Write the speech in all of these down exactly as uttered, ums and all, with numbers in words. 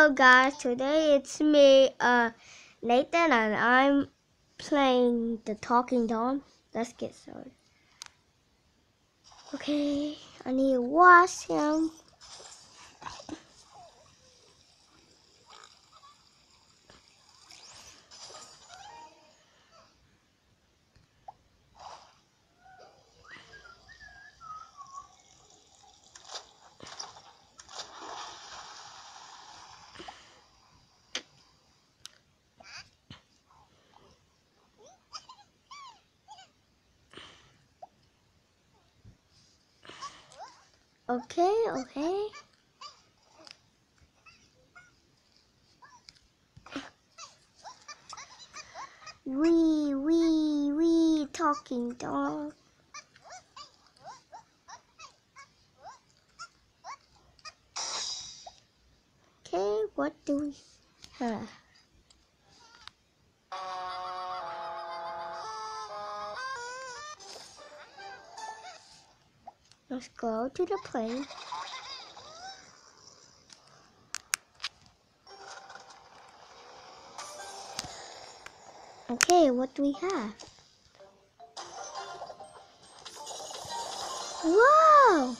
Hello guys, today it's me, uh, Nathan, and I'm playing the Talking Tom. Let's get started. Okay, I need to wash him. Okay, okay. Wee, wee, wee, Talking Tom. Okay, what do we have? Let's go to the plane. Okay, what do we have? Wow!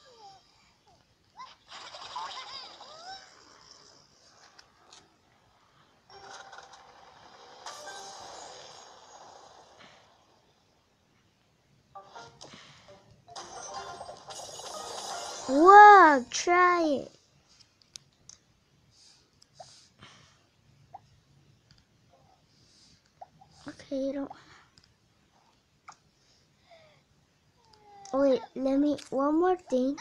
Whoa, try it. Okay, you don't. Wait, let me, one more thing.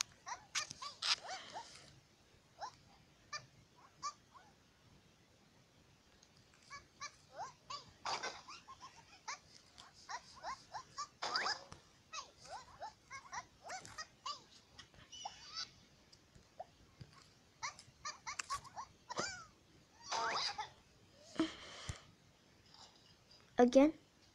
Again.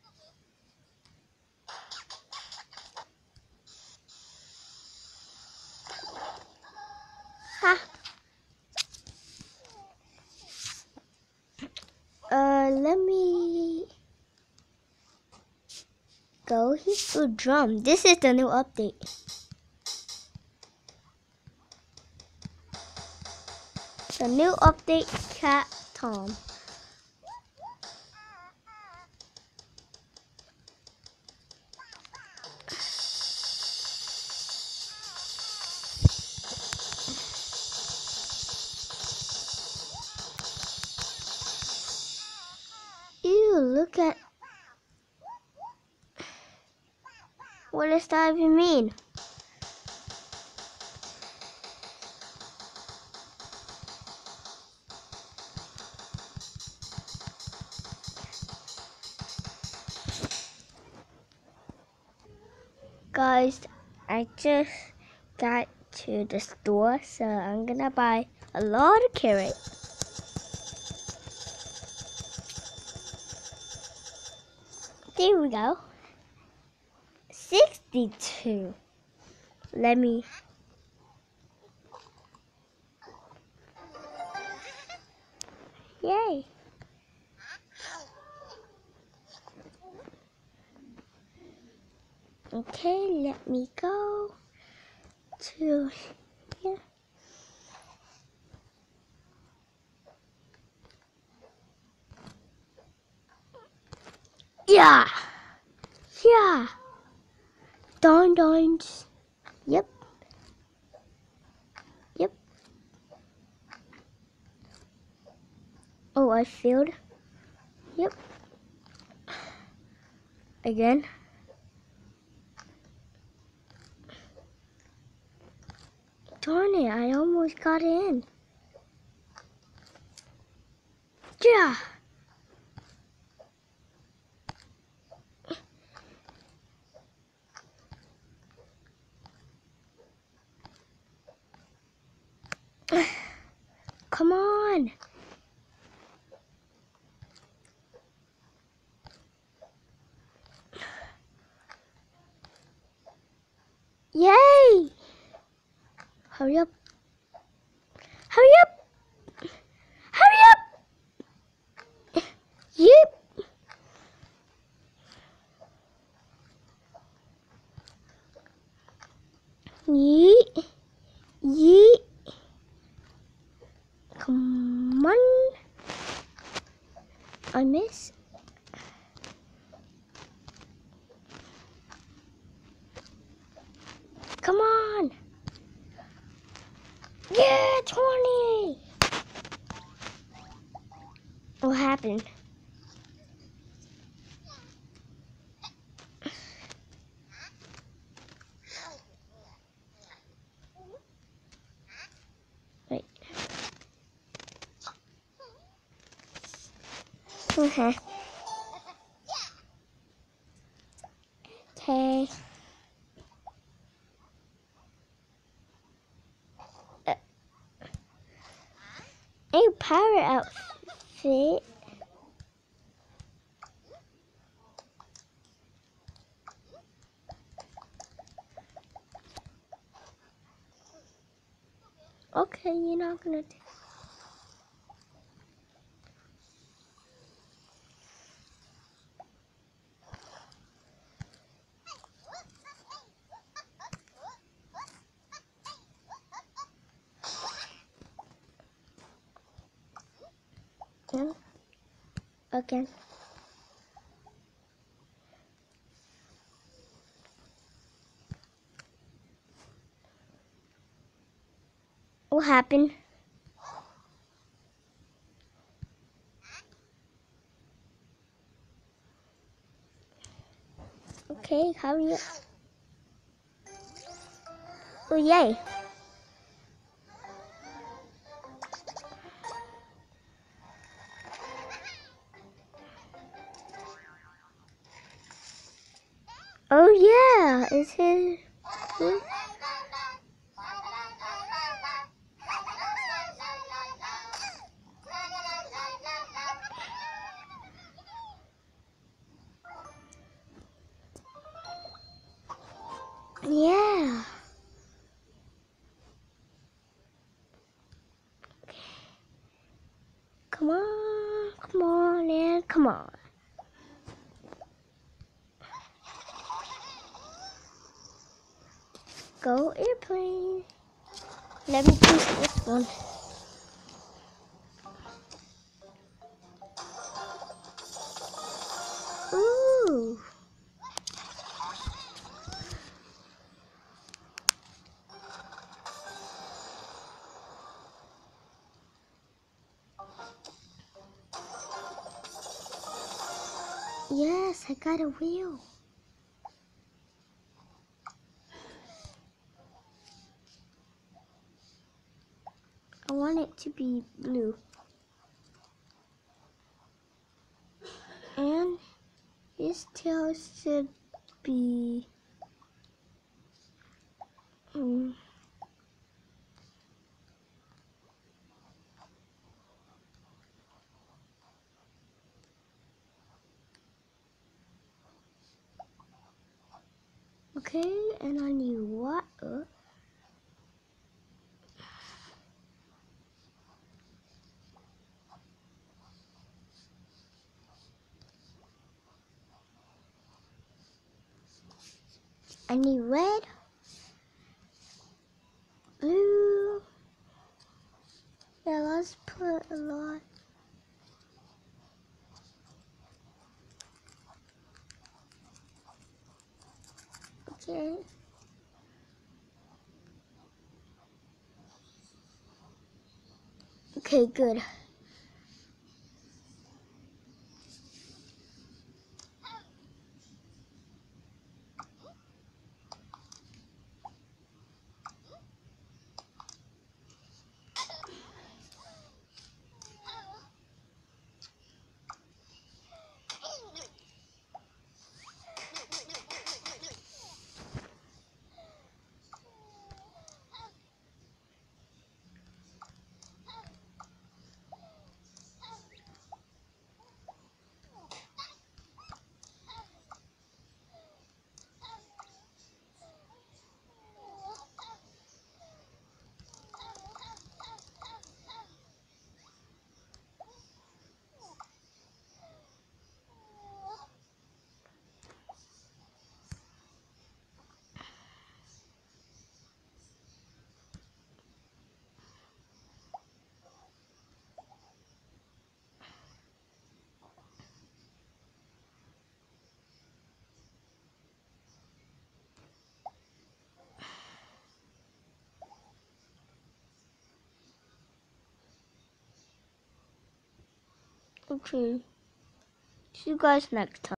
Ha. Uh, let me go. He's the drum. This is the new update. The new update, Cat Tom. Ew, look at. What does that even mean? Guys, I just got to the store, so I'm gonna buy a lot of carrots. There we go. sixty-two. Let me. Yay. Okay, let me go to here. Yeah. Yeah. Darn darns. Yep. Yep. Oh, I failed. Yep. Again. Darn it, I almost got in. Yeah. Come on. Yay! Hurry up. Hurry up! I miss. Come on. Yeah, twenty. What happened? Wait. Okay. Okay. Uh, a pirate outfit. Okay, you're not gonna. T yeah. Again. What happened? Okay, how are you? Oh, yay. Oh, yeah. Is his. Hmm? Yeah. Come on. Come on, and come on. Go airplane. Let me choose this one. Ooh. Yes, I got a wheel. I want it to be blue. And his tail should be um, okay, and I need water. I need red, blue. Yeah, let's put a lot. Okay. Okay, good. Okay. See you guys next time.